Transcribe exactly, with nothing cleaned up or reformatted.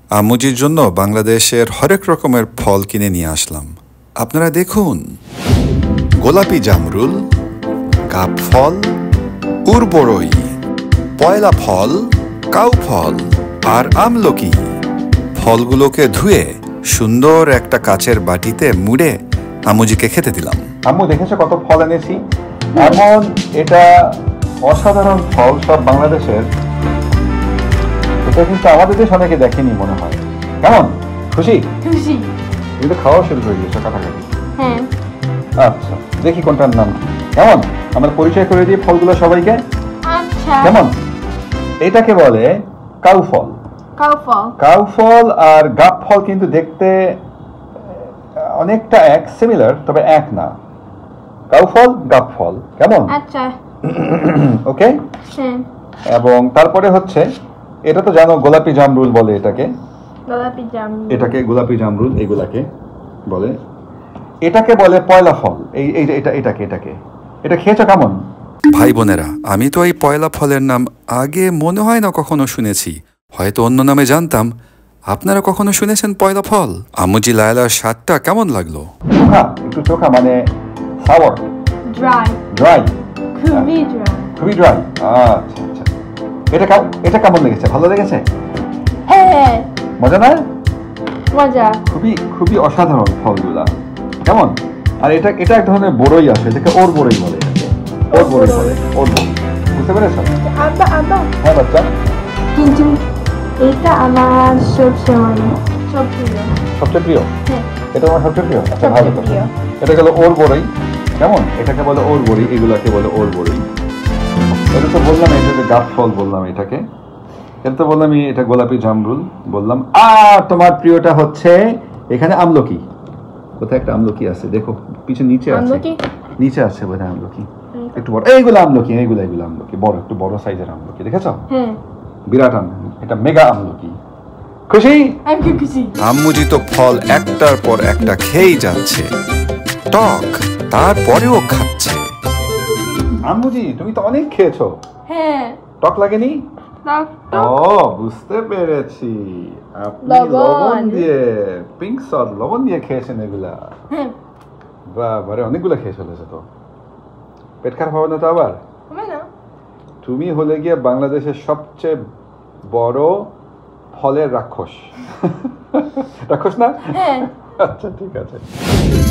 আম্মুজির জন্য বাংলাদেশের হরেক রকমের ফল কিনে নিয়ে আসলাম। আপনারা দেখুন, গোলাপি জামরুল, কাপ ফল, উরবড়ই, পয়লা ফল, কাউ ফল আর আমলকি। ফলগুলোকে ধুয়ে সুন্দর একটা কাচের বাটিতে মুড়ে আম্মুজিকে খেতে দিলাম। আম্মু দেখেছো কত ফল এনেছি? এমন এটা অসাধারণ ফল, সব বাংলাদেশের। এটা কিন্তু আমাদের দেশ অনেকে দেখেনি মনে হয়। কেমন খুশি? খুশি। তুমি তো খাওয়া শুরু করে দিয়েছো কাটাকাটি। হ্যাঁ। আচ্ছা, দেখি কোনটার নাম কি। কেমন আমরা পরিচয় করে দিই ফলগুলো সবাইকে। আচ্ছা। কেমন? এটাকে বলে কাউ ফল। কাউ ফল। কাউ ফল আর গাব ফল কিন্তু দেখতে অনেকটা এক, সিমিলার, তবে এক না। কাউ ফল, গাব ফল। কেমন? আচ্ছা। ওকে। হ্যাঁ। এবং তারপরে হচ্ছে এটা তো জানো গোলাপি জামরুল বলে এটাকে। গোলাপি জামরুল। এটাকে গোলাপি জামরুল এগুলাকে বলে। এটাকে বলে পয়লা ফল। এই এই এটা এটাকে এটাকে এটা খেয়েছো কেমন? ভাই বোনেরা, আমি তো এই পয়লা ফলের নাম আগে মনে হয় না কখনো শুনেছি, হয়তো অন্য নামে জানতাম। আপনারা কখনো শুনেছেন পয়লা ফল? আম্মুজি লায়লার স্বাদটা কেমন লাগলো? চোখা, একটু চোখা, মানে সাওয়ার, ড্রাই। ড্রাই, খুবই ড্রাই। খুবই ড্রাই। আচ্ছা আচ্ছা, এটা কেমন, এটা কেমন লেগেছে? ভালো লেগেছে? হ্যাঁ। মজা না? মজা। খুবই খুবই অসাধারণ ফলগুলা। কেমন? আর এটা এটা এক ধরনের বড়ই আছে, এটাকে ওর বড়ই বলে। এটাকে ওর বড়ই বলে। ওর বড়ই, বুঝতে পেরেছো? আব্বা আব্বা। হ্যাঁ বাচ্চা। কিন্তু এটা আমার সবচেয়ে মানে সবচেয়ে প্রিয়। সবচেয়ে প্রিয়? হ্যাঁ। এটা আমার সবচেয়ে প্রিয়। আচ্ছা, ভালো সবচেয়ে প্রিয়। এটা গেল ওর বড়ই। কেমন? এটাকে বলে ওর বড়ি, এগুলাকে বলে ওর বড়ি। এটা তো বললাম এটা যে গাব ফল বললাম এটাকে। এটা তো বললাম এটা গোলাপি জামরুল বললাম। আর তোমার প্রিয়টা হচ্ছে এখানে আমলকি। কোথায় একটা আমলকি আছে দেখো, পিছনে নিচে আছে। আমলকি? নিচে আছে বোধহয় আমলকি। একটু বড়, এইগুলো আমলকি, এইগুলো এইগুলো আমলকি, বড়, একটু বড় সাইজের আমলকি। দেখেছো? হ্যাঁ। বিরাট আমলকি, এটা মেগা আমলকি। খুশি? আমি কি খুশি। আম্মুজি তো ফল একটার পর একটা খেয়েই যাচ্ছে, টক তারপরেও খাচ্ছে। আম্মুজি তুমি তো অনেক খেয়েছো। হ্যাঁ। টক লাগেনি? টক ও, টক। বুঝতে পেরেছি, আপনি লবণ। লবণ দিয়ে, পিঙ্ক সল্ট, লবণ দিয়ে খেয়েছেন এগুলা। হ্যাঁ। বাবারে, অনেকগুলো খেয়ে ফেলেছো তো। পেট খারাপ হবে না তো আবার? হবে না। তুমি হলে গিয়ে বাংলাদেশের সবচেয়ে বড় ফলের রাক্ষস। রাক্ষস না? হ্যাঁ। আচ্ছা, ঠিক আছে।